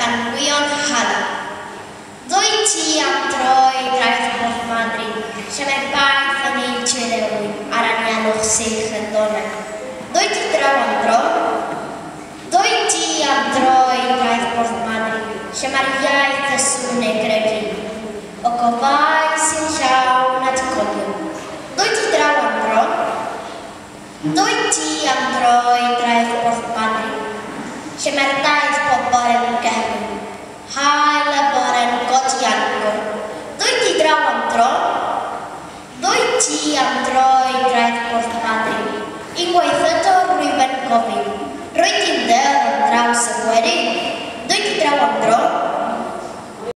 canwion hala. Doi ti am troi traeth por Madrid, siame baith yn ein tilewi ar anianwch sych yn dona. Doi ti draw am dro? Doi ti am droi traeth por Madrid, siame'r iaith y sŵn ei gregu. O gofau sy'n llawn at codion. Doi ti draw am dro? Doi ti am droi traeth por Madrid, siame'r daith pobl yn gefn. Hael y boren godiango. Doi ti draw am dro? Doi ti am droi traeth por Madrid, i gweithio rwyfen gofyn. Rwy ti'n ddew am draws y gweri. Doi ti draw am dro?